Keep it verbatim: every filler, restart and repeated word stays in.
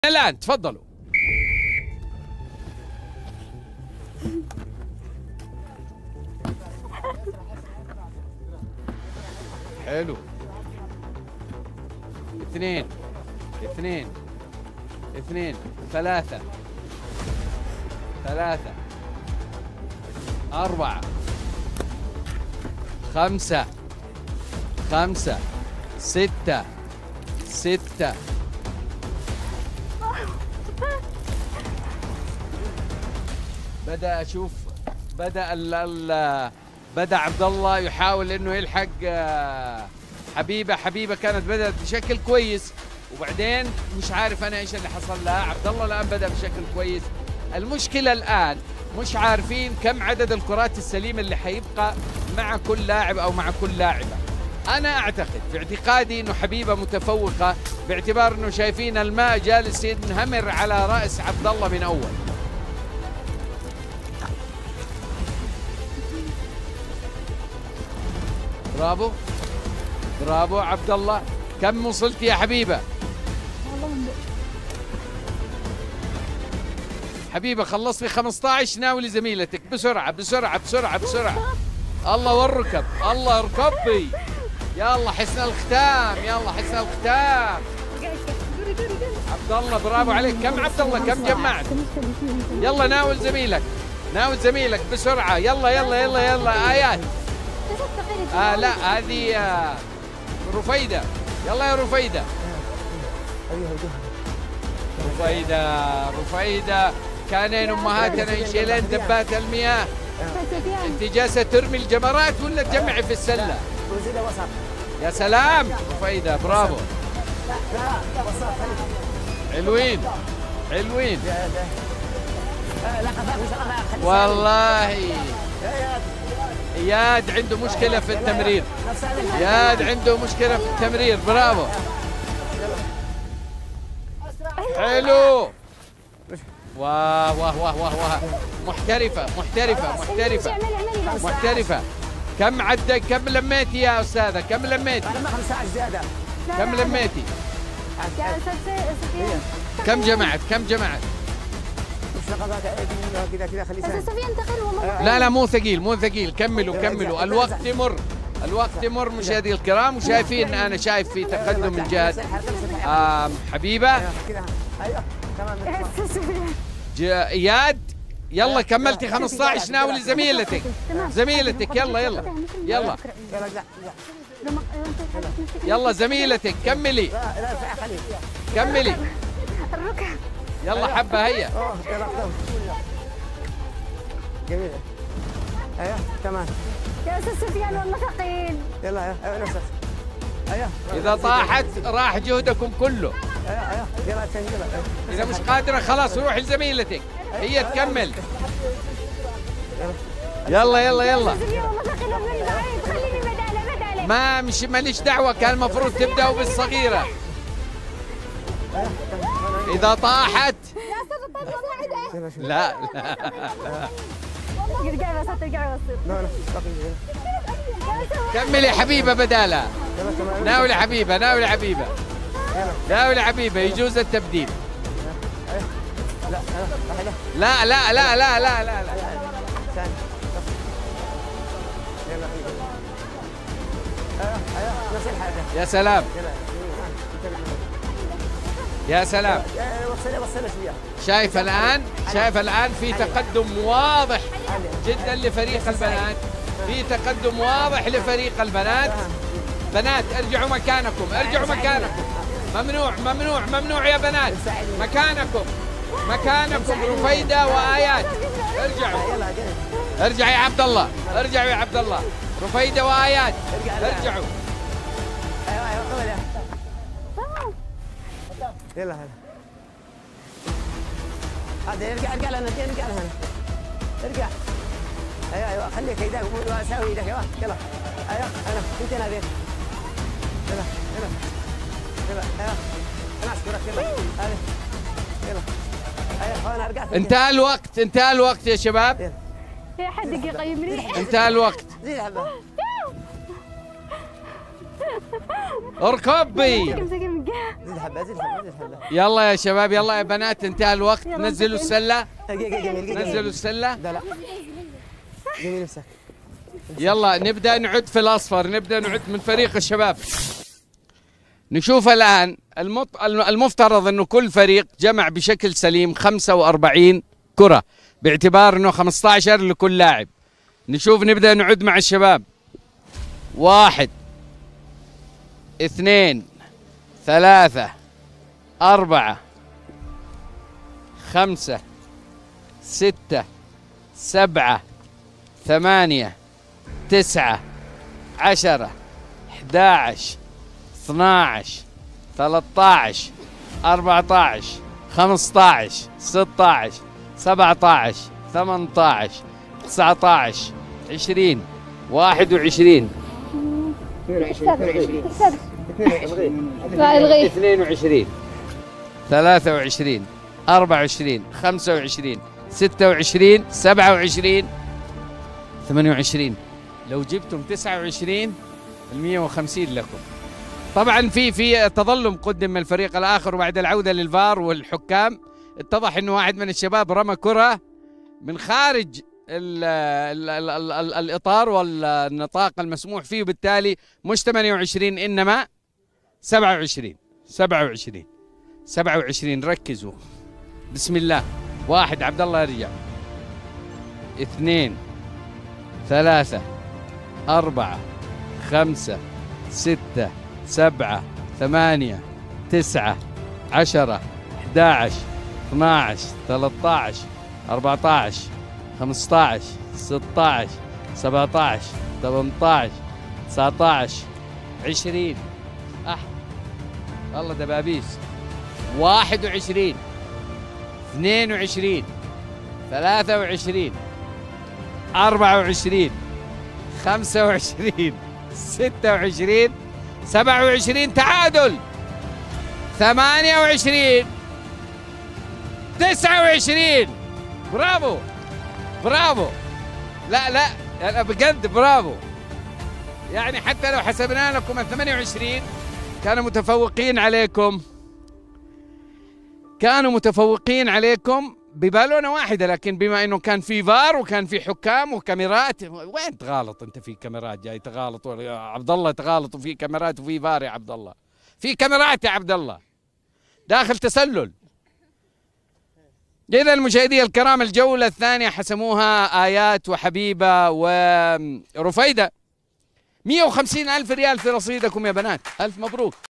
الآن تفضلوا. حلو. اثنين اثنين اثنين ثلاثة ثلاثة أربعة خمسة خمسة ستة ستة بدأ أشوف بدأ ال ال بدأ عبد الله يحاول إنه يلحق حبيبة. حبيبة كانت بدأت بشكل كويس وبعدين مش عارف أنا إيش اللي حصل لها. عبد الله الآن بدأ بشكل كويس. المشكلة الآن مش عارفين كم عدد الكرات السليمة اللي حيبقى مع كل لاعب أو مع كل لاعبة. أنا أعتقد في اعتقادي إنه حبيبة متفوقة باعتبار إنه شايفين الماء جالس ينهمر على رأس عبد الله من أول. برافو برافو عبد الله. كم وصلت يا حبيبة؟ حبيبة خلصت ب خمسة عشر. ناولي زميلتك بسرعة بسرعة بسرعة بسرعة. الله والركب الله اركبي. يلا حسن الختام يلا حسن الختام. عبد الله برافو عليك. كم عبد الله كم جمعت؟ يلا ناول زميلك ناول زميلك بسرعة. يلا يلا يلا يلا آيات. آه لا هذه آه رفيدة. يلا يا رفيدة رفيدة رفيدة. كانين أمهاتنا يشيلين دبات المياه. أنت جالسة ترمي الجمرات ولا تجمعي في السلة؟ يا سلام رفيدة برافو. حلوين حلوين والله. اياد عنده مشكلة في التمرير. اياد عنده مشكلة في التمرير. برافو حلو. واه واه واه واه واه. محترفة محترفة محترفة محترفة. كم عدك كم لميتي يا أستاذة؟ كم لميتي؟ كم لميتي؟ كم جمعت؟ كم جمعت؟ لا لا مو ثقيل مو ثقيل. كملوا كملوا. الوقت يمر الوقت يمر مشاهدي الكرام. وشايفين أنا شايف في تقدم من جهة حبيبة. اياد يلا كملتي خمسة عشر. ناولي زميلتك زميلتك. يلا يلا يلا يلا زميلتك. كملي كملي. يلا حبة هيا. جميلة. ايوه تمام يا استاذ سفيان والله ثقيل. يلا ايوه نفسك. ايوه إذا طاحت راح جهدكم كله. ايوه ايوه يلا يلا. إذا مش قادرة خلاص روحي لزميلتك هي تكمل. يلا يلا يلا. ما مش ماليش دعوة. كان المفروض تبدأوا بالصغيرة. إذا طاحت لا لا كملي حبيبة بدالها. ناولي حبيبة ناولي حبيبة ناولي حبيبة. يجوز التبديل. لا لا لا لا لا لا لا. يا سلام يا سلام. شايف الآن شايف الآن في تقدم واضح جدا لفريق البنات. في تقدم واضح لفريق البنات. بنات ارجعوا مكانكم ارجعوا مكانكم. ممنوع ممنوع ممنوع يا بنات. مكانكم مكانكم. رفيدة وآيات ارجعوا. ارجع يا عبد الله ارجعوا يا عبد الله. رفيدة وآيات ارجعوا. يلا هلا. هذا ارجع ارجع لنا ارجع لنا ارجع. ايوه ايوه خليك ايدك وساوي ايدك. يلا يلا ايوه انا انت انا بيت. يلا يلا يلا ايوه انا اشكرك. يلا هذه يلا ايوه انا رجعت. انتهى الوقت انتهى الوقت يا شباب. يا حد دقيقة يمري. انتهى الوقت. اركبي. زيد حبه زيد حبه زيد حبه. يلا يا شباب، يلا يا بنات، انتهى الوقت. يلا نزلوا انتقل. السله، جميل جميل. نزلوا السله. لا لا جميل نفسك. يلا نبدا نعد في الاصفر، نبدا نعد من فريق الشباب. نشوف الان المط... المفترض انه كل فريق جمع بشكل سليم خمسة وأربعين كره، باعتبار انه خمسة عشر لكل لاعب. نشوف، نبدا نعد مع الشباب. واحد، اثنين، ثلاثة، أربعة، خمسة، ستة، سبعة، ثمانية، تسعة، عشرة، أحد عشر، اثنا عشر، ثلاثة عشر، أربعة عشر، خمسة عشر، ستة عشر، سبعة عشر، ثمانية عشر، تسعة عشر، عشرين، واحد وعشرين، لا الغي. اثنين وعشرين، ثلاثة وعشرين، أربعة وعشرين، خمسة وعشرين، ستة وعشرين، سبعة وعشرين، ثمانية وعشرين. لو جبتم تسعة وعشرين المية وخمسين لكم. طبعا في في تظلم قدم من الفريق الآخر، وبعد العودة للفار والحكام اتضح انه واحد من الشباب رمى كرة من خارج ال ال ال ال ال الإطار والنطاق المسموح فيه، وبالتالي مش ثمانية وعشرين إنما سبعة وعشرين. سبعة وعشرين سبعة وعشرين. ركزوا. بسم الله. واحد، عبد الله يرجع. اثنين، ثلاثة، أربعة، خمسة، ستة، سبعة، ثمانية، تسعة، عشرة، أحد عشر، اثنا عشر، ثلاثة عشر، أربعة عشر، خمسة عشر، ستة عشر، سبعة عشر، ثمانية عشر، تسعة عشر، عشرين. أح والله دبابيس. واحد وعشرين، اثنين وعشرين، ثلاثة وعشرين، أربعة وعشرين، خمسة وعشرين، ستة وعشرين، سبعة وعشرين. تعادل. ثمانية وعشرين، تسعة وعشرين. برافو برافو. لا لا لا بجد برافو. يعني حتى لو حسبنا لكم ال ثمانية وعشرين كانوا متفوقين عليكم، كانوا متفوقين عليكم ببالونة واحدة، لكن بما انه كان في فار وكان في حكام وكاميرات. وين تغالط انت؟ في كاميرات جاي تغالط يا عبد الله، تغالط وفي كاميرات وفي فار يا عبد الله، في كاميرات يا عبد الله، داخل تسلل. إذا المشاهدين الكرام، الجولة الثانية حسموها آيات وحبيبة ورفيدة. مئة وخمسين ألف ريال في رصيدكم يا بنات، ألف مبروك.